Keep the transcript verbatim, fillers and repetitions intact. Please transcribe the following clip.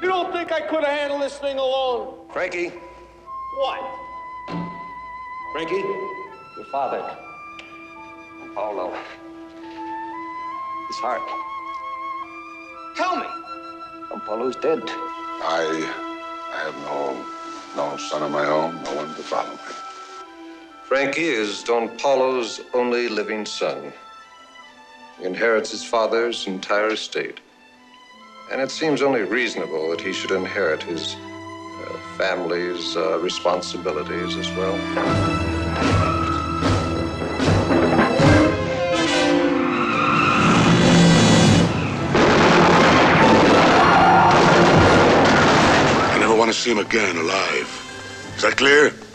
don't think I could have handled this thing alone? Frankie? What? Frankie? Your father. Paulo. His heart. Tell me. Don Paulo's dead. I, I have no, no son of my own, no one to follow me. Frankie is Don Paulo's only living son. He inherits his father's entire estate. And it seems only reasonable that he should inherit his uh, family's uh, responsibilities as well. I never want to see him again alive. Is that clear?